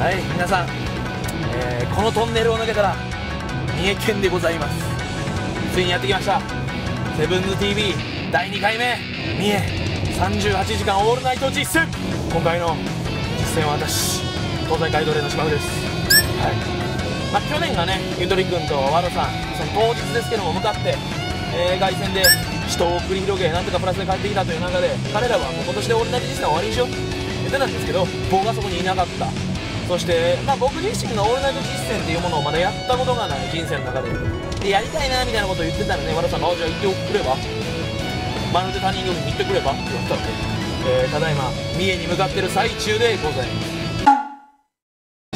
はい、皆さん、このトンネルを抜けたら三重県でございます。ついにやってきました、セブンズ TV 第2回目三重38時間オールナイト実践。今回の実践は私、東西街道連の芝生です。はい、去年がね、ゆとりくんとワロさん、その当日ですけども向かって、凱旋で死闘を繰り広げ、なんとかプラスで帰ってきたという中で、彼らはもう今年でオールナイト実践終わりにしようって言ってたんですけど、僕がそこにいなかった。そして、僕自身のオールナイト実践っていうものをまだやったことがない人生の中でやりたいなみたいなことを言ってたらね、和田さんが「じゃあ行ってくれば、まるで他人行儀に行ってくれば」って言われたので、ただいま三重に向かってる最中でございます。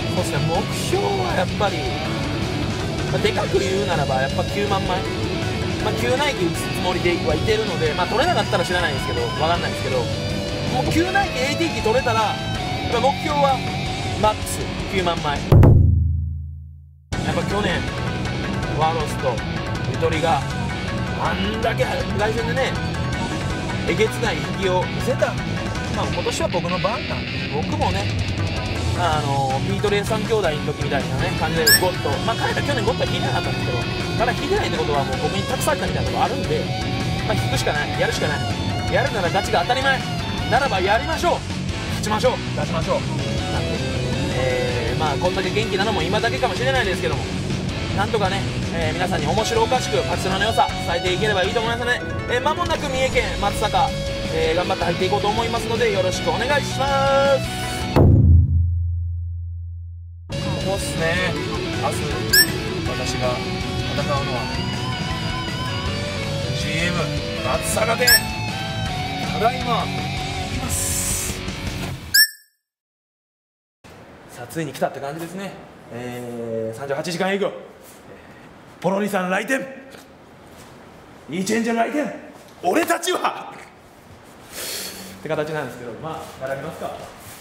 そうですね、目標はやっぱり、でかく言うならばやっぱ9万枚、9ナイキ打つつもりではいてるので、取れなかったら知らないですけど、分かんないですけど、もう9ナイキ AT 機取れたら目標はマックス9万枚。やっぱ去年ワロスとゆとりがあんだけ凱旋でね、えげつない引きを見せた。今年は僕の番なんで、僕もね、ピートレイ3兄弟の時みたいなね感じでゴッド、彼ら去年ゴッドは引いてなかったんですけど、ただ引いてないってことはもう僕に託されたみたいなとこあるんで、引くしかない、やるしかない。やるなら勝ちが当たり前ならばやりましょう、勝ちましょう、出しましょう。なんで、こんだけ元気なのも今だけかもしれないですけども、なんとかね、皆さんに面白おかしく勝ちの良さ伝えていければいいと思いますので、間もなく三重県松阪、頑張って入っていこうと思いますので、よろしくお願いします。そうっすね、明日私が戦うのは GM 松阪店、ただいま行きます。さあついに来たって感じですね。38時間営業、ポロリさん来店、いいチェンジャー来店、俺たちはって形なんですけど、並びますか。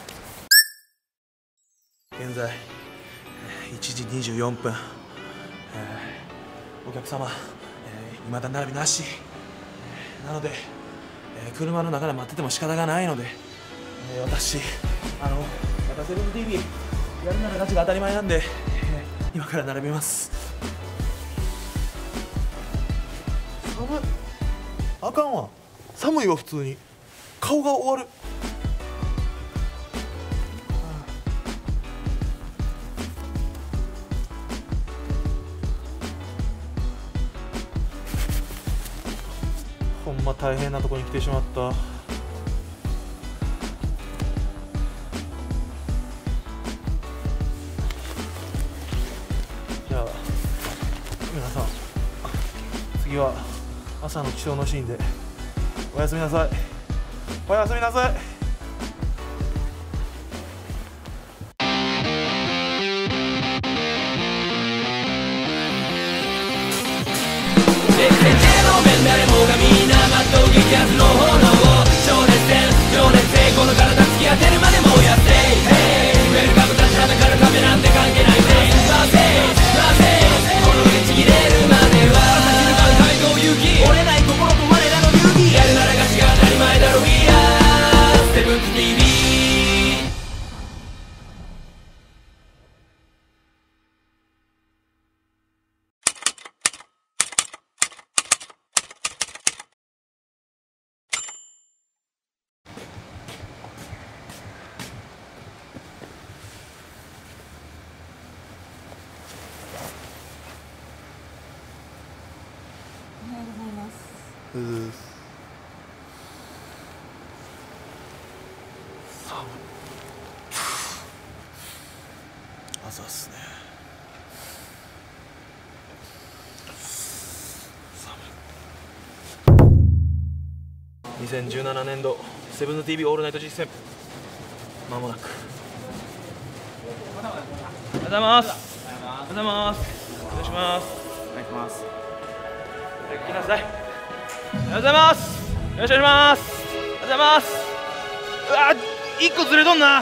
現在1時24分、お客様、未だ並びなし、なので、車の中で待ってても仕方がないので、私またセブン TV やるなら勝ちが当たり前なんで、今から並びます。寒い、あかんわ、寒いわ、普通に顔が終わる。ほんま大変なとこに来てしまった。じゃあ皆さん、次は朝の起床のシーンでおやすみなさい、おやすみなさい。 誰もがみんな全う激アツの炎を、情熱戦情熱性、この体突き当てるまでもやって、ウェルカム立ちはだかる壁なんて関係ないぜ。なぜこの上ちぎれるまでは朝昼晩街道行き、折れない心と我らの流儀、やるなら勝ちが当たり前だろ。 We are セブンズ TV。 朝っすね。2017年度セブンズ TV オールナイト実践、まもなく。おはようございます。おはようございます。お願いします。お願いします。来なさい。おはようございます。よろしくお願いします。おはようございます。うわ、1個ずれとんな。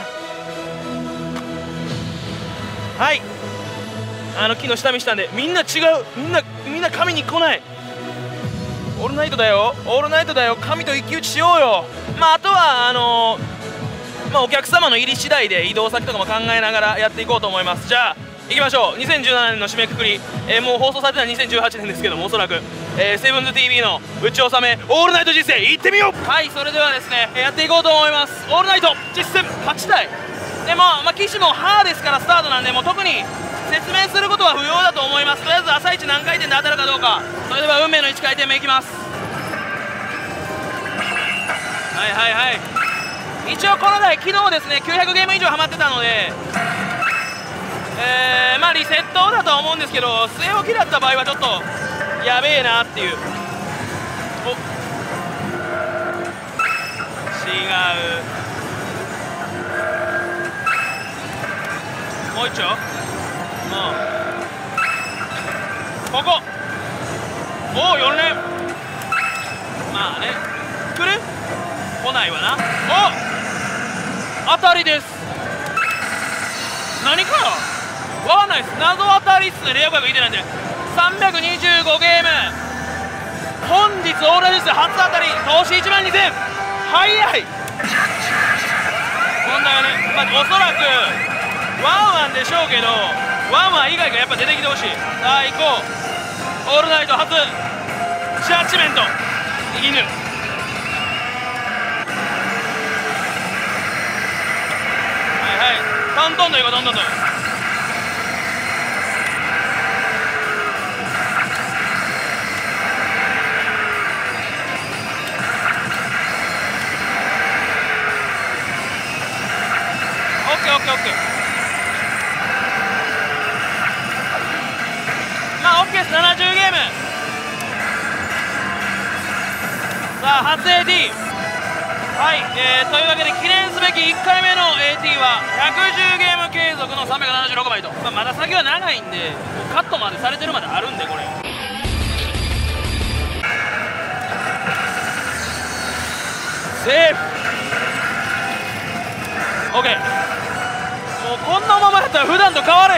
はい、昨日下見したんで、みんな違う、みんな神に来ない。オールナイトだよ、オールナイトだよ、神と一騎打ちしようよ。あとはまあ、お客様の入り次第で移動先とかも考えながらやっていこうと思います。じゃあ行きましょう。2017年の締めくくり、もう放送されてたのは2018年ですけども、おそらく、セブンズ TV の打ち納めオールナイト実践行ってみよう。はい、それではですね、やっていこうと思います。オールナイト実践8体でも、機種もハーですからスタートなんで、もう特に説明することは不要だと思います。とりあえず朝一何回転で当たるかどうか。それでは運命の1回転目いきます。はいはいはい。一応この台昨日ですね900ゲーム以上ハマってたので、まあリセットだとは思うんですけど、据え置きだった場合はちょっとやべえなっていう。お、違う。もう一丁。ここ。おお、4連。まあね、来る？来ないわな。お、当たりです。何かわかんないです。謎当たりっすね。レアカードいてないんで。325ゲーム、本日オーラです初当たり、投資1万2000。早い。問題はね、おそらくワンワンでしょうけど、ワンワン以外がやっぱ出てきてほしい。さあ行こう。オールナイト初ジャッジメント犬。トントンといこう、トントンと。オッケーオッケーオッケー。まあオッケーです。70ゲーム。さあ初 AT。はい、というわけで記念すべき1回目の AT は110ゲーム継続の376枚と、まだ先は長いんで、カットまでされてるまであるんで、これセーフ。 OK。 もうこんなままやったら普段と変われへん。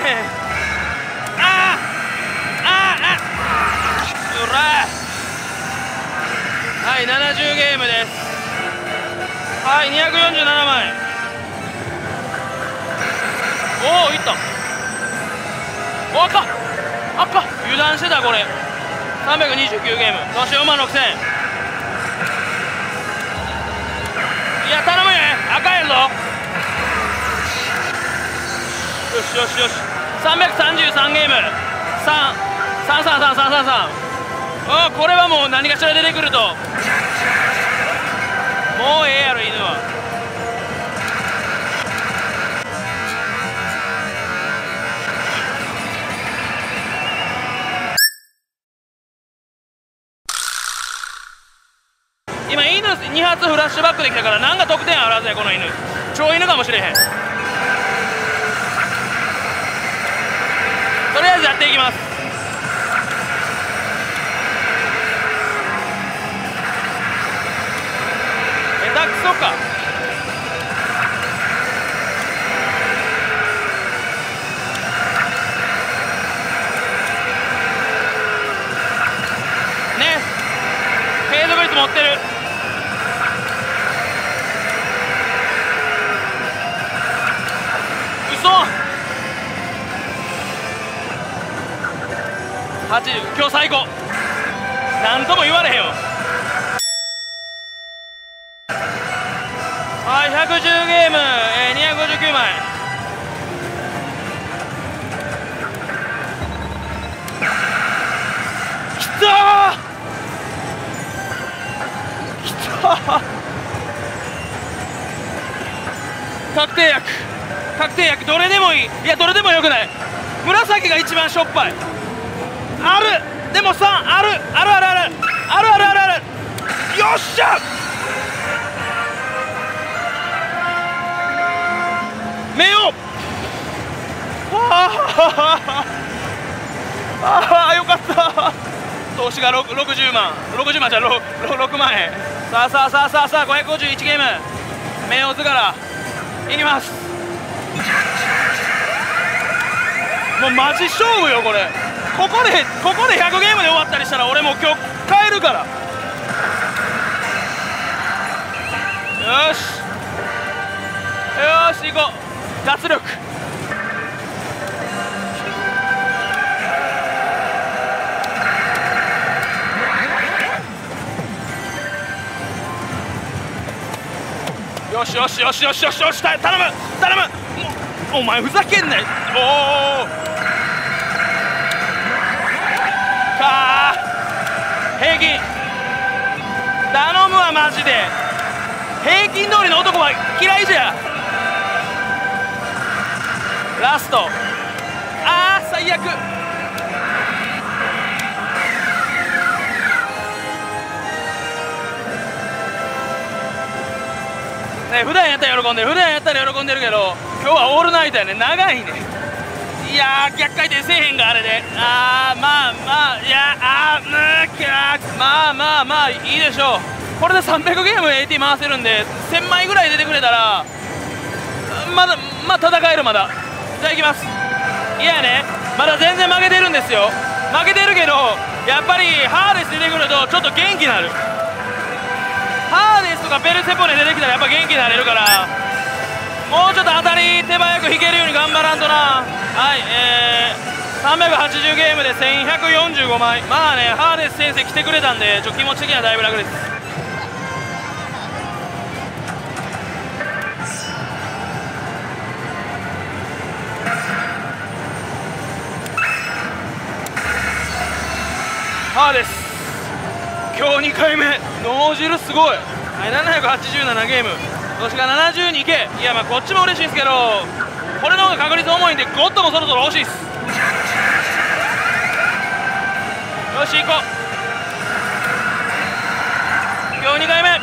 うらはい、70ゲームです。はい、247枚。おお、いった。お、赤赤、油断してた。これ329ゲーム、投資4万6000。いや頼むね、赤やぞ。よしよしよし。333ゲーム、3333333。お、これはもう何かしら出てくると。もうええやろ犬は。今犬2発フラッシュバックできたから、なんか得点あるはずやこの犬。超犬かもしれへん。とりあえずやっていきます。下手くそか。ね、フェードブリッツ持ってる。嘘。80、今日最高。なんとも言われへんよ。はい、110ゲーム、259枚。きたーきたー。確定薬、確定薬、どれでもいい。いや、どれでもよくない。紫が一番しょっぱい。ある、でも3ある、あるあるあるあるあるあるある。よっしゃ。目を。ああ、よかった。投資が60万、60万じゃ6万円。さあさあさあさあさあ、551ゲーム。目を図からいきます。もうマジ勝負よこれ。ここで100ゲームで終わったりしたら俺もう今日帰るから。よし、 よし行こう、脱力。よしよしよしよしよしよし、頼む頼む。お前ふざけんなよ。おおかー、平均頼むわマジで。平均通りの男は嫌いじゃ。ラスト、あー最悪。ね、普段やったら喜んでる、普段やったら喜んでるけど、今日はオールナイトやね、長いね。いやー逆回転せえへんがあれで、まあまあ、いやまあまあまあいいでしょう。これで300ゲーム AT 回せるんで、1000枚ぐらい出てくれたらまだ戦える。まだじゃあいきます。いやね、まだ全然負けてるんですよ。負けてるけどやっぱりハーデス出てくるとちょっと元気になる。ハーデスとかペルセポネ出てきたらやっぱ元気になれるから、もうちょっと当たり手早く引けるように頑張らんとな。はい、380ゲームで1145枚。まあね、ハーデス先生来てくれたんで気持ち的にはだいぶ楽です。ハーデス今日2回目、脳汁すごい。はい、787ゲーム、今年が70にいけ。いやまあこっちも嬉しいんですけど、これの方が確率重いんでゴッドもそろそろ欲しいっす。よし行こう、今日2回目。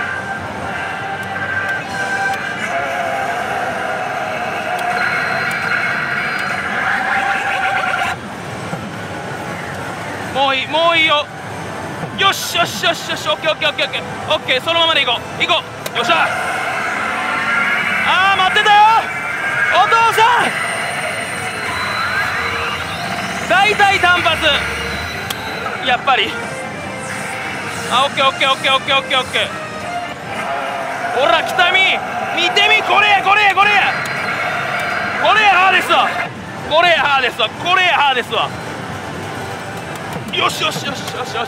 もういいもういいよ。よしよしよしよし、オッケーオッケーオッケーオッケーオッケー、そのままでいこう行こう。よっしゃ、待ってたよお父さん。大体単発やっぱり。オッケーオッケーオッケーオッケーオッケーオッケー。ほら来た見てみ、これやこれやこれやこれやハーデスわ、これやハーデスわ、これやハーデスわ。よしよしよしよしよし、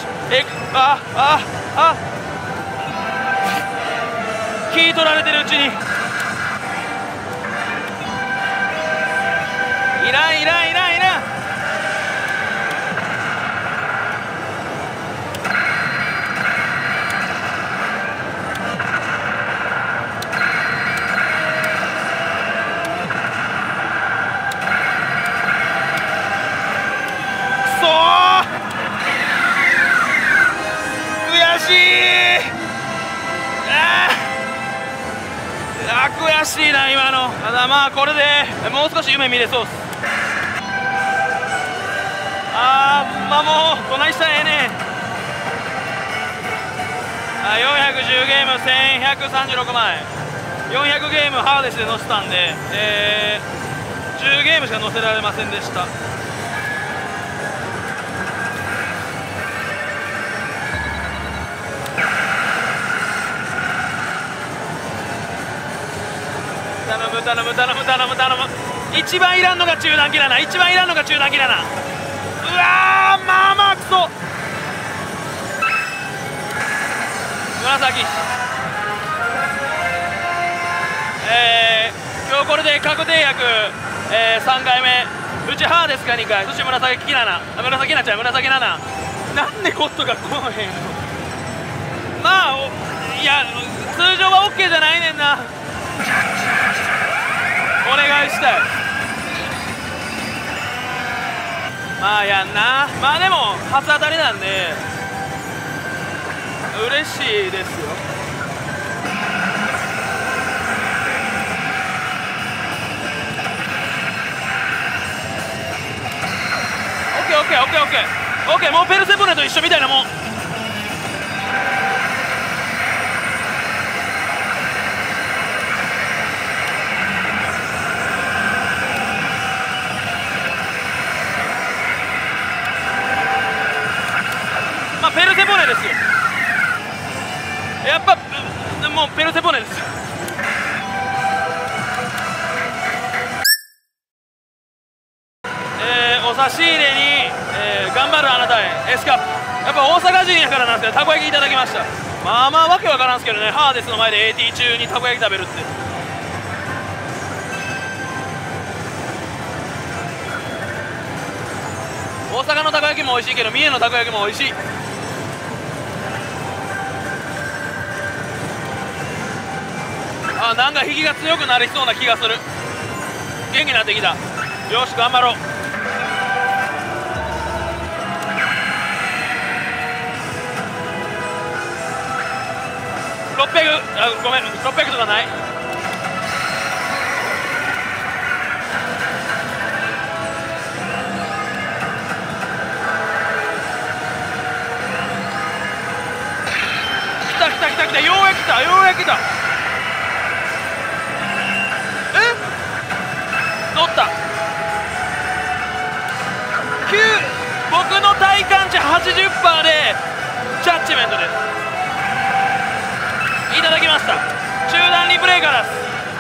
聞い取られてるうちにいらんいらんいらんいらん。くそー悔しい。悔しいな今の。ただまあこれでもう少し夢見れそうっす。まあもうどないしたらええねん。410ゲーム1136枚、400ゲームハーデスで乗せたんで、10ゲームしか乗せられませんでした。頼む頼む頼む頼む頼む。一番いらんのが中段切らな、一番いらんのが中段切らな。うわーまあまあクソ。紫、今日これで確定役、3回目、うちハーデスか2回、そして紫キラナ、紫ナちゃん、紫ナナ。なんでゴッドが来へんの。まあいや通常は OK じゃないねんな。お願いしたい。まあやんな。まあでも初当たりなんで嬉しいですよ。オッケーオッケーオッケーオッケーオッケー。もうペルセポネと一緒みたいなもん。ペルセポネですよ。やっぱもうペルセポネですよ。 差し入れに、頑張るあなたへ S カップ。やっぱ大阪人やからなんですけど、たこ焼きいただきました。まあまあわけわからんすけどね、ハーデスの前で AT 中にたこ焼き食べるって。大阪のたこ焼きも美味しいけど、三重のたこ焼きも美味しい。あ、なんか引きが強くなりそうな気がする。元気になってきた。よし頑張ろう。600、あ、ごめん、600とかない。来た来た来た来た、ようやく来た、ようやく来た。乗った。僕の体感値 80% でジャッジメントです。いただきました。中断リプレイからです。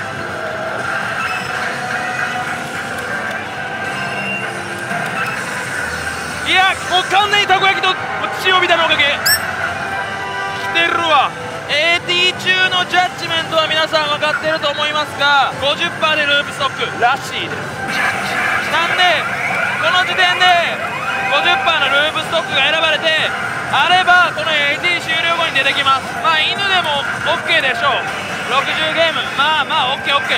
いや、もう完全にたこ焼きと塩ビタのおかげ来てるわ。 AT 中のジャッジメントは皆さん分かってると思いますが、 50% でループストックらしいです。なんでこの時点で 50% のループストックが選ばれてあれば、この AT 終了後に出てきます。まあ犬でも OK でしょう。60ゲーム、まあまあ OKOK。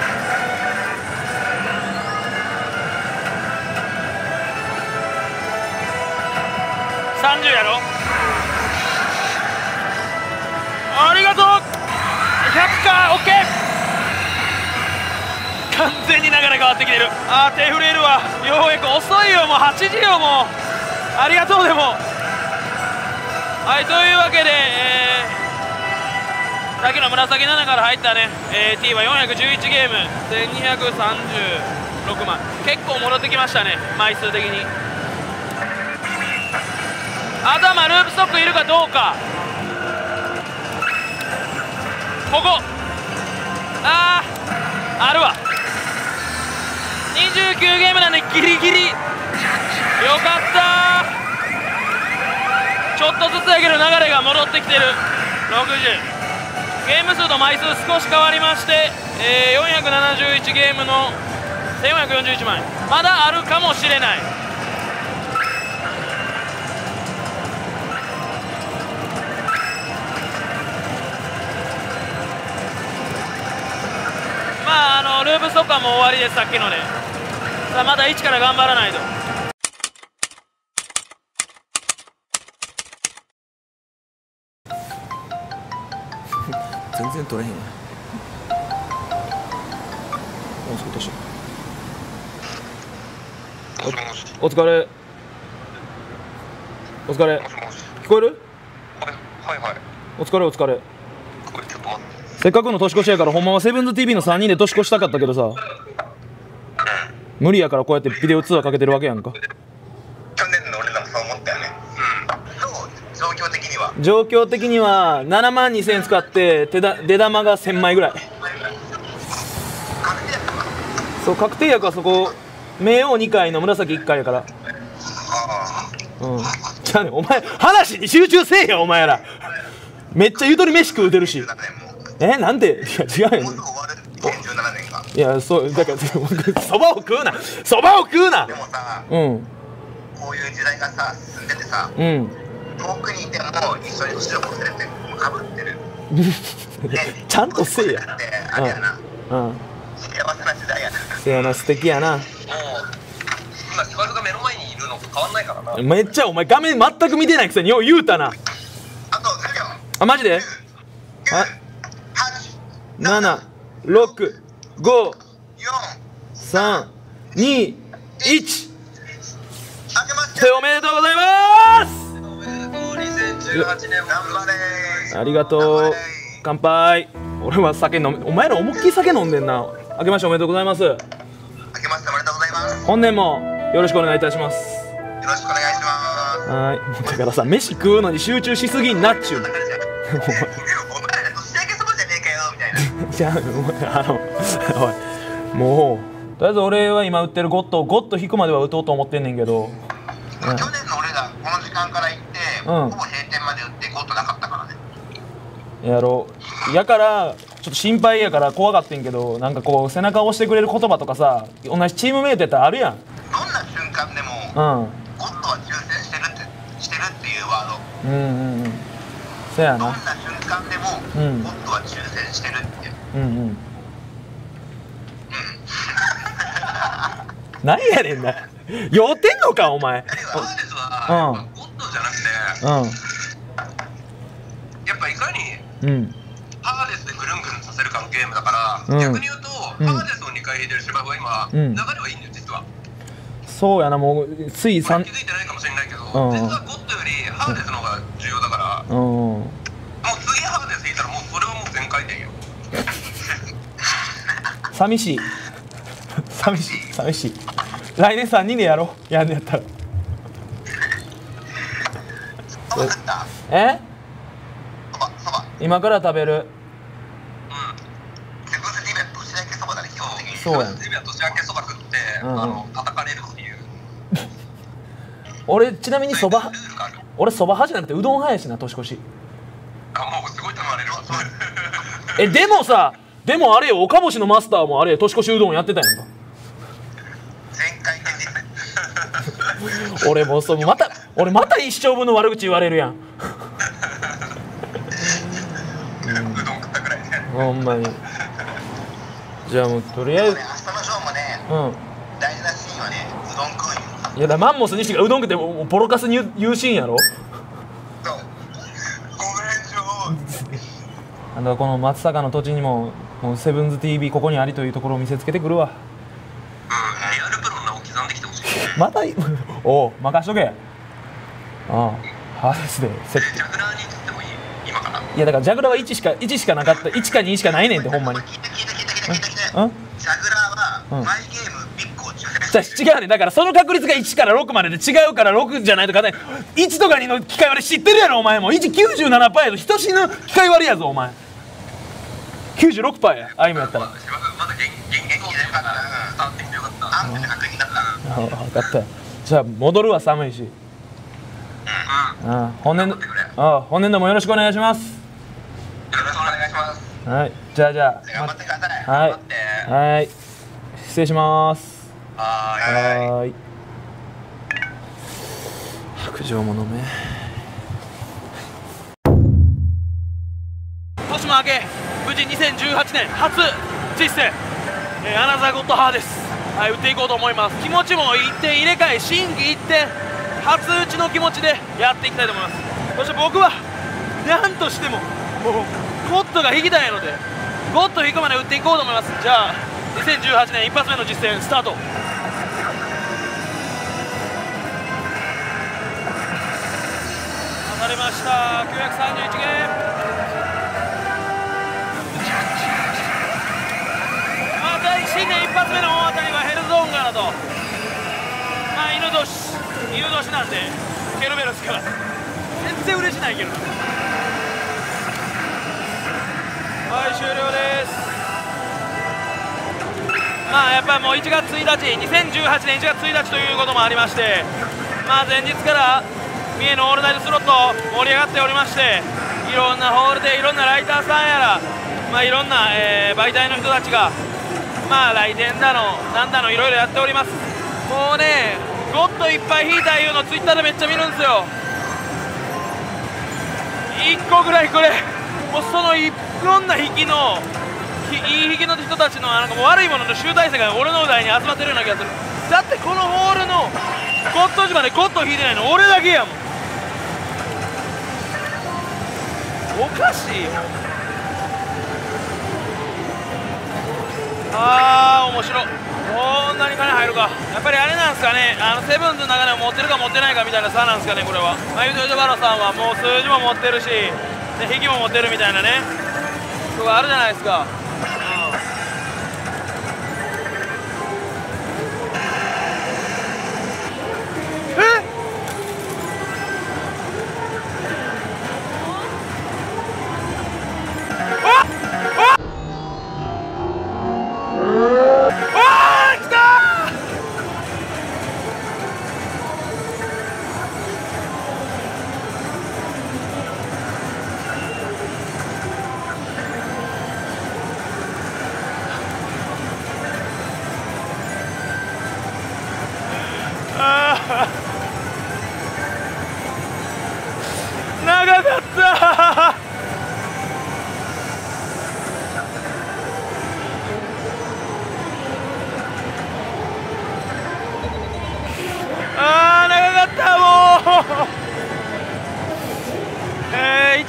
30やろ。ありがとう。100か。 OK。 完全に流れ変わってきてる。あー、手震えるわ。ようやく。遅いよ、もう8時よ。もうありがとう。でもはい、というわけで、さっきの紫7から入ったね、T は411ゲーム1236万、結構戻ってきましたね、枚数的に。頭ループストックいるかどうか。ここあるわ。29ゲームなんでギリギリよかったー。ちょっとずつだけど流れが戻ってきてる。60ゲーム数と枚数少し変わりまして、471ゲームの1441枚、まだあるかもしれない。まあループストックはもう終わりです。さっきのでさあまた一から頑張らないと。全然取れへんやん。お疲れ。お疲れ。聞こえる？ はいはい。 お疲れお疲れ。せっかくの年越しやから、ほんまはセブンズ TV の3人で年越したかったけどさ、無理やからこうやってビデオ通話かけてるわけやんか。 去年の俺らもそう思ったよね。どう？状況的には？ 状況的には7万2000円使って出玉が1000枚ぐらい。 確定やったか？ そう確定役はそこ明王2回の紫1回やから。じゃあね、お前話に集中せえよお前ら。めっちゃゆとり飯食うてるし。なんで？いや違うよ。いやそうだからそばを食うな。そばを食うな。 でもさ、 うん。 こういう時代がさ進んでてさ、 うん。 遠くにいても一緒に年を越せるってかぶってる。 ちゃんとせえや。 あれやな。 うん。 幸せな時代やな。 せやな、素敵やな。 もう今ヒカルが目の前にいるのと変わんないからな。 めっちゃお前画面全く見てないくせによう言うたな。 あと10秒。 あマジで？あ7、6、5、3、2、1。おめでとうございます。 2018年頑張れ。 ありがとう。乾杯。俺は酒飲む。お前ら思いっきり酒飲んでんな。明けましておめでとうございます。 明けましておめでとうございます。 本年もよろしくお願いいたします。 よろしくお願いします。 はい。だからさ、飯食うのに集中しすぎんなっちゅうの。 お前ら年明けそばじゃねえかよみたいな。 じゃあおいもうりあえず俺は今売ってるゴッド引くまでは打とうと思ってんねんけど、 去年の俺らこの時間から行って、ほぼ閉店まで売ってゴッドなかったからね。 やろう。やからちょっと心配やから怖がってんけど、なんかこう背中を押してくれる言葉とかさ、同じチームメイトやったらあるやん。 どんな瞬間でも、ゴッドは抽選してるっていうワード。 そやな。 どんな瞬間でも、ゴッドは抽選してるって。 何やねんな。酔ってんのかお前。 ハーデスはゴッドじゃなくて、やっぱいかにハーデスでぐるんぐるんさせるかのゲームだから、逆に言うと、ハーデスを2回引いてる芝生は今、流れはいいんだよ実は。 そうやな、もうつい気づいてないかもしれないけど、実はゴッドよりハーデスの方が重要だから、もう次ハーデス引いたらもうそれはもう全回転よ。 寂しい。来年3人でやろう。やんねやったら。 そば食った？そば今から食べる。 セブンスティービア年明けそばだね、基本的に。 そうやん。 セブンスティービア年明けそば食って、叩かれるっていう。 俺ちなみにそば、俺そば派じゃなくてうどん派やしな、年越し。 もうすごい頼まれるわ。 でもさ、でもあれよ、岡星のマスターもあれ年越しうどんやってたやんか。 全回転ですね。 俺もう俺また一生分の悪口言われるやん。 うどん食ったぐらいね。 ほんまに。じゃあもうとりあえず、 明日のショーもね、大事なシーンはね、うどん食うよ。 いやだマンモス西がうどん食ってもうボロカスに言うシーンやろ。 そう。ごめんジョー。 この松阪の土地にもセブンズ TV ここにありというところを見せつけてくるわ。 リアルプロの名を刻んできてほしい。 またおう任しとけ。ハーデスでジャグラーに行ってもいい今から。 いやだからジャグラーは1しかなかった。1か2しかないねんってほんまに。 聞いてジャグラーはマイゲームビッグを抽選してじゃあ違うね。だからその確率が1から6までで違うから6じゃないとかね。1とか2の機械割り知ってるやろお前も。197%やぞ。人死ぬ機械割りやぞお前。96%や。あいもやったら。 まだ元気でよかった。伝わってきてよかった。安定な確認だった。 分かった。じゃあ戻るわ、寒いし。本年度もよろしくお願いします。 よろしくお願いします。 はい、じゃあ頑張ってください。 はい、失礼します。 はい。 白状も飲め。年も明け無事2018年初実践、アナザーゴッドハーです。はい、打っていこうと思います。気持ちも一点入れ替え、心機一転、初打ちの気持ちでやっていきたいと思います。そして僕は何としてももうゴッドが引きたいので、ゴッド引くまで打っていこうと思います。じゃあ2018年一発目の実践スタート。当たりました。931ゲーム。新年一発目の大当たりはヘルゾーンガラと、犬年なんでケルベロスから全然嬉しないけど。はい、終了です。やっぱりもう1月1日2018年1月1日ということもありまして、前日から三重のオールナイトスロット盛り上がっておりまして、いろんなホールでいろんなライターさんやら、いろんな、媒体の人たちが来店だのなんだのいろいろやっております。もうね、ゴッドいっぱい引いたいうのツイッターでめっちゃ見るんですよ。1個ぐらいこれもうそのいろんな引きのいい引きの人たちのもう悪いものの集大成が俺の台に集まってるような気がする。だってこのホールのゴッド島でゴッド引いてないの俺だけやもん。おかしいよ。面白い。こんなに金入るか。やっぱりあれなんですかね、セブンズの中でも持ってるか持ってないかみたいな差なんですかね、これは。ユートバロさんはもう数字も持ってるし、引きも持ってるみたいなね、とかあるじゃないですか。来た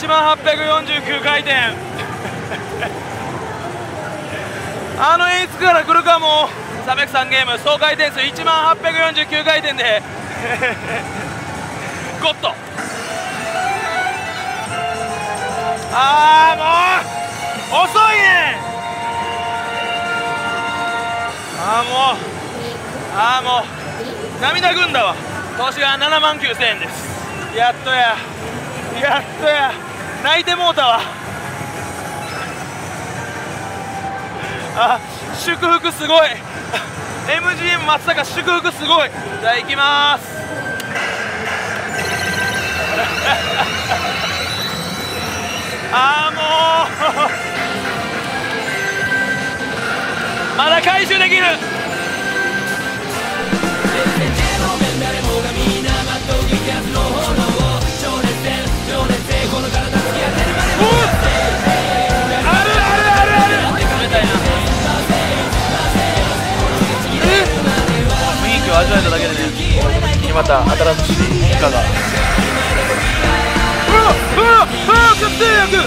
1849回転あの演出から来るかも。303ゲーム総回転数1849回転でゴッド。あーもう遅いねん。もう涙ぐんだわ。投資が7万9000円です。やっとや泣いてもうたわ。祝福すごいMGM 松坂祝福すごい。じゃあ行きまーすもうまだ回収できる。雰囲気を味わえただけでね、また新しい変化が。決定薬。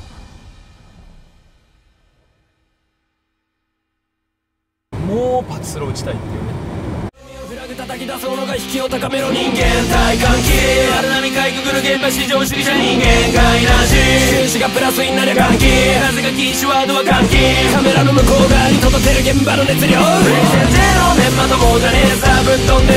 もうパチスロ打ちたいっていうね。叩き出すものが引きを高めろ人間体感気荒波かいくぐる現場至上主義者人間界なし終始がプラスになりゃ歓喜なぜか禁止ワードは歓喜カメラの向こう側に届ける現場の熱量0年まともじゃねえさぶっ飛んで